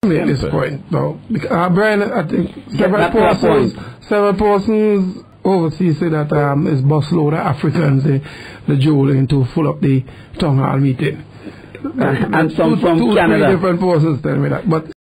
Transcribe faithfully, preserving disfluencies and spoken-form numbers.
At this point, no. Uh, Brian, I think several persons, several persons overseas say that um, it's busload of Africans they, the juling to full up the town hall meeting. Uh, and some two, from two, Canada. Three different persons tell me that, but.